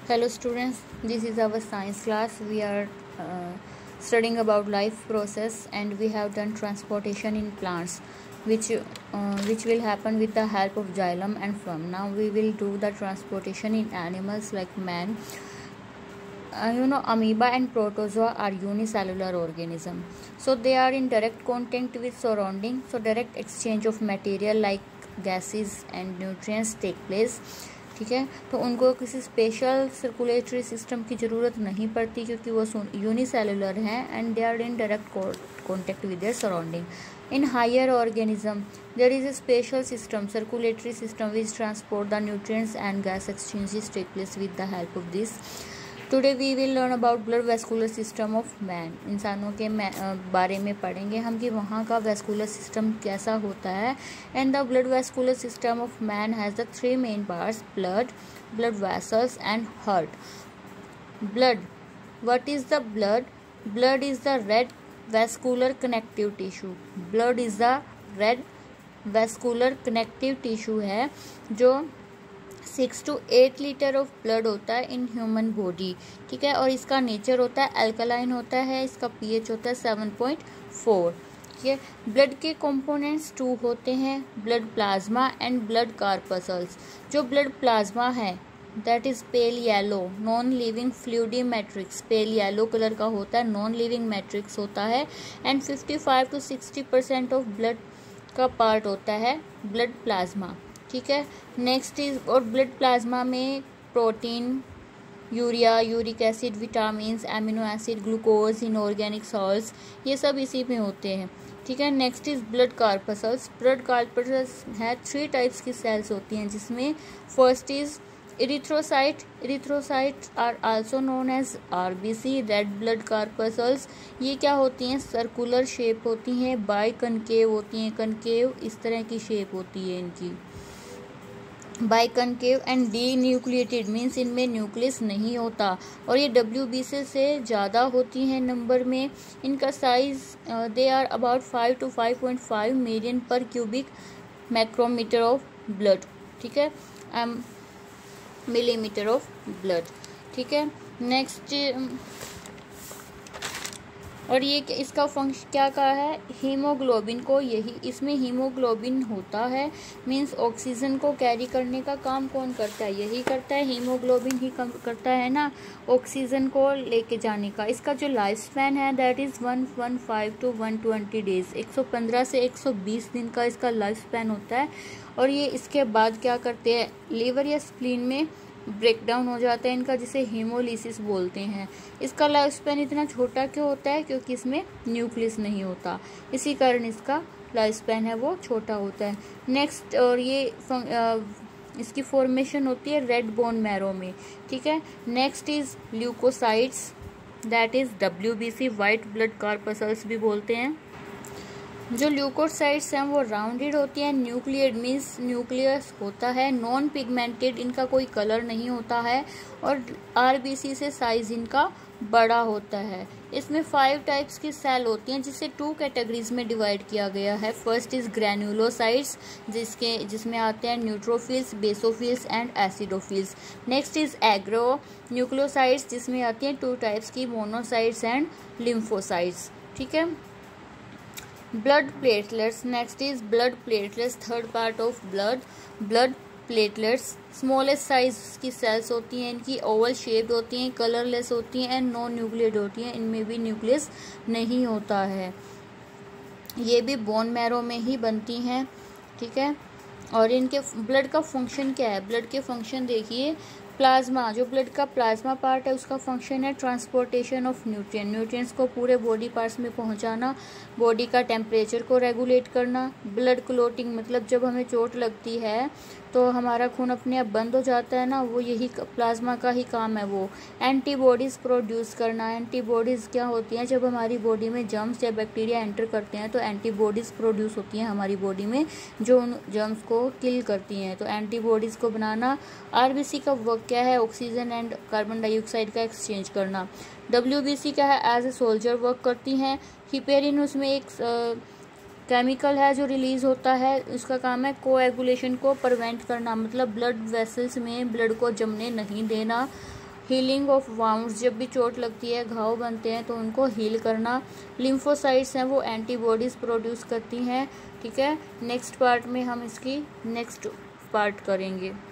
Hello students, this is our science class. We are studying about life process and we have done transportation in plants which will happen with the help of xylem and phloem. Now we will do the transportation in animals like man. Amoeba and protozoa are unicellular organism, so they are in direct contact with surrounding, so direct exchange of material like gases and nutrients take place. ठीक है, तो उनको किसी special circulatory system की ज़रूरत नहीं पड़ती क्योंकि वो यूनिसेलुलर हैं and they are in direct contact with their surrounding. In higher organism, there is a special system, circulatory system, which transport the nutrients and gas exchanges take place with the help of this. Today we will learn about blood vascular system of man. इंसानों के बारे में पढ़ेंगे हम कि वहाँ का vascular system कैसा होता है. And the blood vascular system of man has the three main parts: blood, blood vessels, and heart. Blood. What is the blood? Blood is the red vascular connective tissue. Blood is the red vascular connective tissue है जो 6 to 8 litre of blood होता है in human body. ठीक है, और इसका nature होता है अल्कलाइन होता है, इसका पीएच होता है 7.4. ठीक है, ब्लड के कंपोनेंट्स 2 होते हैं, blood plasma and blood corpuscles. जो ब्लड प्लाज्मा है that is pale yellow non living fluid matrix, pale yellow colour का होता है, नॉन लिविंग मैट्रिक्स होता है एंड 55 to 60% ऑफ ब्लड का पार्ट होता है ब्लड प्लाज्मा. ठीक है, नेक्स्ट इज, और ब्लड प्लाज्मा में protein, urea, uric acid, vitamins, amino acid, glucose, inorganic salts, ये सब इसी में होते हैं. ठीक है, next is blood corpuscles. Blood corpuscles है 3 टाइप्स की सेल्स होती हैं जिसमें first is erythrocyte. Erythrocyte are also known as RBC, red blood corpuscles. ये क्या होती हैं? सर्कुलर शेप होती हैं, बाई कनकेव होती हैं, कनकेव इस तरह की शेप होती है इनकी, biconcave and denucleated means इनमें न्यूक्लियस नहीं होता और ये WBC से ज़्यादा होती हैं नंबर में. इनका size they are about 5 to 5.5 million per cubic micrometre of blood. ठीक है, मिलीमीटर ऑफ ब्लड. ठीक है, नेक्स्ट, और ये इसका फंक्शन क्या का है? हीमोग्लोबिन को, यही इसमें हीमोग्लोबिन होता है, मींस ऑक्सीजन को कैरी करने का काम कौन करता है? यही करता है, हीमोग्लोबिन ही करता है ना, ऑक्सीजन को लेके जाने का. इसका जो लाइफ स्पैन है दैट इज़ 115 to 120 डेज, 115 से 120 दिन का इसका लाइफ स्पैन होता है. और ये इसके बाद क्या करते हैं? लीवर या स्प्लीन में ब्रेक डाउन हो जाता है इनका, जिसे हीमोलिसिस बोलते हैं. इसका लाइफ स्पैन इतना छोटा क्यों होता है? क्योंकि इसमें न्यूक्लियस नहीं होता, इसी कारण इसका लाइफ स्पैन है वो छोटा होता है. नेक्स्ट, और ये इसकी फॉर्मेशन होती है रेड बोन मैरो में. ठीक है, next is leucocytes that is WBC, white blood corpuscles भी बोलते हैं. जो ल्यूकोसाइट्स हैं वो राउंडेड होती हैं, न्यूक्लियड मीन्स न्यूक्लियस होता है, नॉन पिगमेंटेड, इनका कोई कलर नहीं होता है और RBC से साइज इनका बड़ा होता है. इसमें 5 टाइप्स की सेल होती हैं जिसे 2 कैटेगरीज में डिवाइड किया गया है. फर्स्ट इज ग्रैन्युलोसाइट्स जिसमें आते हैं neutrophils, basophils and acidophils. Next is agranulocytes जिसमें आती हैं 2 टाइप्स की, मोनोसाइट्स एंड लिम्फोसाइट्स. ठीक है, blood platelets. Next is blood platelets, third part of blood. Blood platelets smallest size की सेल्स होती हैं, इनकी ओवल शेप्ड होती हैं, कलरलेस होती हैं एंड नॉन न्यूक्लियड होती हैं, इनमें भी न्यूक्लियस नहीं होता है. ये भी बोन मैरो में ही बनती हैं. ठीक है, और इनके ब्लड का फंक्शन क्या है? ब्लड के फंक्शन देखिए, प्लाज्मा, जो ब्लड का प्लाज्मा पार्ट है उसका फंक्शन है ट्रांसपोर्टेशन ऑफ न्यूट्रिएंट्स को पूरे बॉडी पार्ट्स में पहुंचाना, बॉडी का टेम्परेचर को रेगुलेट करना. ब्लड क्लोटिंग मतलब जब हमें चोट लगती है तो हमारा खून अपने आप बंद हो जाता है ना, वो यही प्लाज्मा का ही काम है वो. एंटीबॉडीज़ प्रोड्यूस करना. एंटीबॉडीज़ क्या होती हैं? जब हमारी बॉडी में जर्म्स या बैक्टीरिया एंटर करते हैं तो एंटीबॉडीज़ प्रोड्यूस होती हैं हमारी बॉडी में जो उन जर्म्स को किल करती हैं. तो एंटीबॉडीज़ को बनाना. RBC का वर्क क्या है? ऑक्सीजन एंड कार्बन डाइऑक्साइड का एक्सचेंज करना. WBC क्या है? एज ए सोल्जर वर्क करती हैं. हिपेरिन उसमें एक केमिकल है जो रिलीज होता है, उसका काम है कोएगुलेशन को प्रिवेंट करना, मतलब ब्लड वेसल्स में ब्लड को जमने नहीं देना. हीलिंग ऑफ वाउंड्स, जब भी चोट लगती है, घाव बनते हैं तो उनको हील करना। लिम्फोसाइट्स हैं वो एंटीबॉडीज़ प्रोड्यूस करती हैं। ठीक है, नेक्स्ट पार्ट में हम इसकी नेक्स्ट पार्ट करेंगे।